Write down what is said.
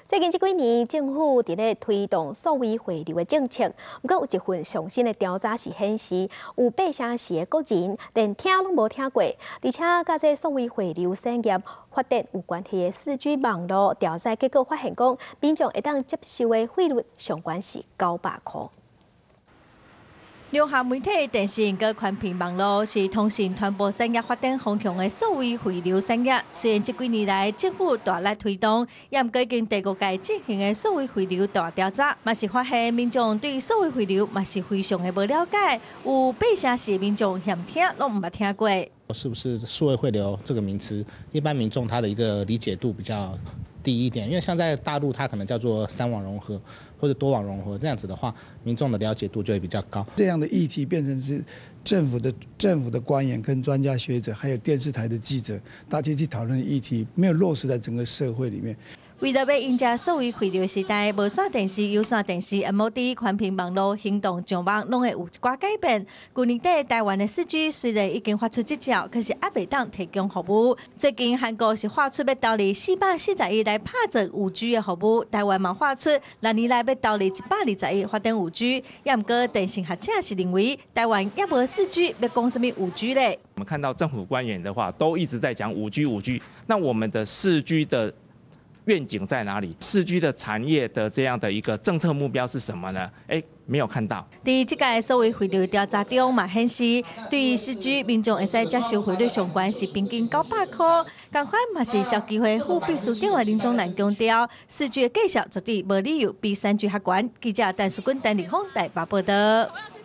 最近这几年，政府伫咧推动数位汇流的政策，不过有一份上新的调查是显示，有8成4的国人连听拢无听过，而且甲这数位汇流产业发展有关系的4G 网络调查结果发现讲，民众会当接受的费率上关是900块。 流行媒体、电信佮宽频网络是通信传播产业发展方向的数位汇流产业。虽然这几年来政府大力推动，也毋过已经第5届进行的数位汇流大调查，嘛是发现民众对数位汇流嘛是非常的无了解，有8成4的民众嫌听拢毋捌听过。 是不是数位汇流这个名词，一般民众他的一个理解度比较低一点，因为像在大陆，它可能叫做3网融合或者多网融合，这样子的话，民众的了解度就会比较高。 这样的议题变成是政府的官员跟专家学者，还有电视台的记者，大家去讨论的议题，没有落实在整个社会里面。 为了要迎接数位汇流时代，无线电视、有线电视、MOD、宽频网络、行动上网，拢会有一寡改变。去年底，台湾的4G 虽然已经发出执照，可是还未当提供服务。最近韩国是发出要投入440亿来拍做5G 的服务，台湾嘛发出6年来要投入120亿发展5G。也毋过，电信学者是认为台湾也无4G，要讲什么5G 咧？ 我们看到政府官员的话，都一直在讲5G。那我们的4G 的 愿景在哪里？4G 的产业的这样的一个政策目标是什么呢？没有看到。 在这届数位汇流调查中嘛显示，对于4G 民众会使接受汇率上关是平均900块。同款嘛是消基会副秘书长的林宗南强调，4G 的介绍绝对无理由比3G较悬。记者陈淑君、陈立峰台北报道。